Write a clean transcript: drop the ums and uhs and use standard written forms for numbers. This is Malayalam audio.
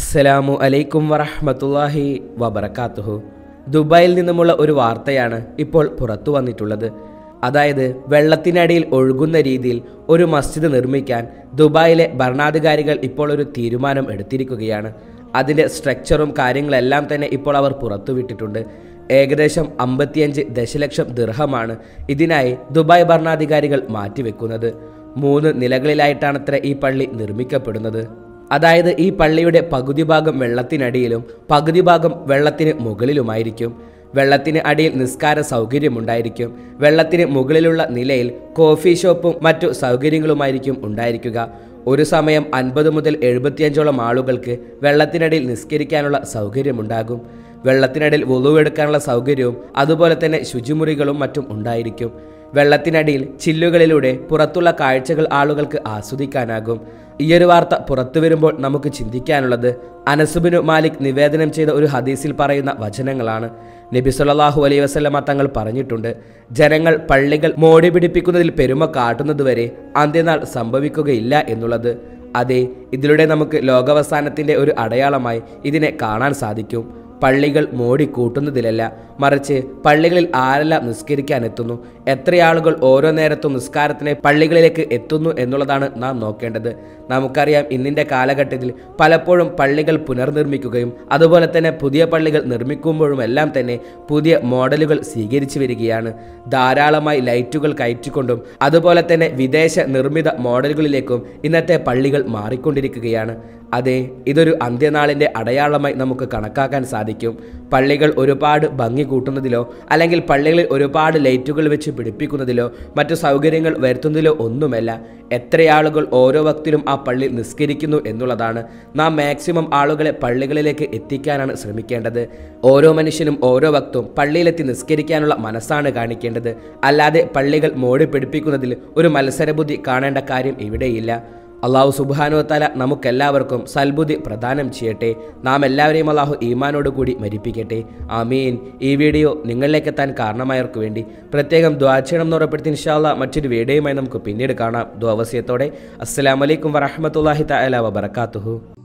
അസ്സലാമു അലൈക്കും വറഹ്മത്തുള്ളാഹി വബറകാതുഹു. ദുബായിൽ നിന്നുമുള്ള ഒരു വാർത്തയാണ് ഇപ്പോൾ പുറത്തു വന്നിട്ടുള്ളത്. അതായത് വെള്ളത്തിനടിയിൽ ഒഴുകുന്ന രീതിയിൽ ഒരു മസ്ജിദ് നിർമ്മിക്കാൻ ദുബായിലെ ഭരണാധികാരികൾ ഇപ്പോൾ ഒരു തീരുമാനം എടുത്തിരിക്കുകയാണ്. അതിൻ്റെ സ്ട്രക്ചറും കാര്യങ്ങളെല്ലാം തന്നെ ഇപ്പോൾ അവർ പുറത്തുവിട്ടിട്ടുണ്ട്. ഏകദേശം 55 ദശലക്ഷം ദിർഹമാണ് ഇതിനായി ദുബായ് ഭരണാധികാരികൾ മാറ്റിവെക്കുന്നത്. 3 നിലകളിലായിട്ടാണത്ര ഈ പള്ളി നിർമ്മിക്കപ്പെടുന്നത്. അതായത് ഈ പള്ളിയുടെ പകുതി ഭാഗം വെള്ളത്തിനടിയിലും പകുതി ഭാഗം വെള്ളത്തിന് മുകളിലുമായിരിക്കും. വെള്ളത്തിന് അടിയിൽ നിസ്കാര സൗകര്യമുണ്ടായിരിക്കും. വെള്ളത്തിന് മുകളിലുള്ള നിലയിൽ കോഫി ഷോപ്പും മറ്റു സൗകര്യങ്ങളുമായിരിക്കും ഉണ്ടായിരിക്കുക. ഒരു സമയം 50 മുതൽ 75ഓളം ആളുകൾക്ക് വെള്ളത്തിനടിയിൽ നിസ്കരിക്കാനുള്ള സൗകര്യമുണ്ടാകും. വെള്ളത്തിനടിയിൽ വുളുവെടുക്കാനുള്ള സൗകര്യവും അതുപോലെ തന്നെ ശുചിമുറികളും മറ്റും ഉണ്ടായിരിക്കും. വെള്ളത്തിനടിയിൽ ചില്ലുകളിലൂടെ പുറത്തുള്ള കാഴ്ചകൾ ആളുകൾക്ക് ആസ്വദിക്കാനാകും. ഈയൊരു വാർത്ത പുറത്തു വരുമ്പോൾ നമുക്ക് ചിന്തിക്കാനുള്ളത് അനസ് ബിൻ മാലിക് നിവേദനം ചെയ്ത ഒരു ഹദീസിൽ പറയുന്ന വചനങ്ങളാണ്. നബി സല്ലല്ലാഹു അലൈഹി വസല്ലമ തങ്ങൾ പറഞ്ഞിട്ടുണ്ട്, ജനങ്ങൾ പള്ളികൾ മോടി പിടിപ്പിക്കുന്നതിൽ പെരുമ കാട്ടുന്നതുവരെ അന്ത്യനാൾ സംഭവിക്കുകയില്ല എന്നുള്ളത്. അതെ, ഇതിലൂടെ നമുക്ക് ലോകാവസാനത്തിൻ്റെ ഒരു അടയാളമായി ഇതിനെ കാണാൻ സാധിക്കും. പള്ളികൾ മോടി കൂട്ടുന്നതിലല്ല, മറിച്ച് പള്ളികളിൽ ആരെല്ലാം നിസ്കരിക്കാൻ എത്തുന്നു, എത്രയാളുകൾ ഓരോ നേരത്തും നിസ്കാരത്തിന് പള്ളികളിലേക്ക് എത്തുന്നു എന്നുള്ളതാണ് നാം നോക്കേണ്ടത്. നമുക്കറിയാം, ഇന്നിൻ്റെ കാലഘട്ടത്തിൽ പലപ്പോഴും പള്ളികൾ പുനർനിർമ്മിക്കുകയും അതുപോലെ തന്നെ പുതിയ പള്ളികൾ നിർമ്മിക്കുമ്പോഴും എല്ലാം തന്നെ പുതിയ മോഡലുകൾ സ്വീകരിച്ചു വരികയാണ്. ധാരാളമായി ലൈറ്റുകൾ കയറ്റിക്കൊണ്ടും അതുപോലെ തന്നെ വിദേശ നിർമ്മിത മോഡലുകളിലേക്കും ഇന്നത്തെ പള്ളികൾ മാറിക്കൊണ്ടിരിക്കുകയാണ്. അതെ, ഇതൊരു അന്ത്യനാളിൻ്റെ അടയാളമായി നമുക്ക് കണക്കാക്കാൻ സാധിക്കും. പള്ളികൾ ഒരുപാട് ഭംഗി കൂട്ടുന്നതിലോ അല്ലെങ്കിൽ പള്ളികളിൽ ഒരുപാട് ലൈറ്റുകൾ വെച്ച് പിടിപ്പിക്കുന്നതിലോ മറ്റു സൗകര്യങ്ങൾ വരുത്തുന്നതിലോ ഒന്നുമല്ല, എത്രയാളുകൾ ഓരോ വക്തിലും ആ പള്ളിയിൽ നിസ്കരിക്കുന്നു എന്നുള്ളതാണ്. നാം മാക്സിമം ആളുകളെ പള്ളികളിലേക്ക് എത്തിക്കാനാണ് ശ്രമിക്കേണ്ടത്. ഓരോ മനുഷ്യനും ഓരോ വക്തും പള്ളിയിലെത്തി നിസ്കരിക്കാനുള്ള മനസ്സാണ് കാണിക്കേണ്ടത്. അല്ലാതെ പള്ളികൾ മോടി പിടിപ്പിക്കുന്നതിൽ ഒരു മത്സരബുദ്ധി കാണേണ്ട കാര്യം ഇവിടെയില്ല. അള്ളാഹു സുബ്ഹാനഹു വ തആല നമുക്കെല്ലാവർക്കും സൽബുദ്ധി പ്രദാനം ചെയ്യട്ടെ. നാം എല്ലാവരെയും അള്ളാഹു ഈമാനോട് കൂടി മരിപ്പിക്കട്ടെ. ആമീൻ. ഈ വീഡിയോ നിങ്ങളിലേക്ക് എത്താൻ കാരണമായവർക്ക് വേണ്ടി പ്രത്യേകം ദുആ ചെയ്യണം എന്ന് ഉറപ്പെടുത്തി ഇൻഷാ അല്ലാഹ് മറ്റൊരു വീഡിയോയുമായി നമുക്ക് പിന്നീട് കാണാം. ദുആ വസിയത്തോടെ. അസ്സലാമു അലൈക്കും വറഹ്മത്തുള്ളാഹി തആല വബറകാതുഹു.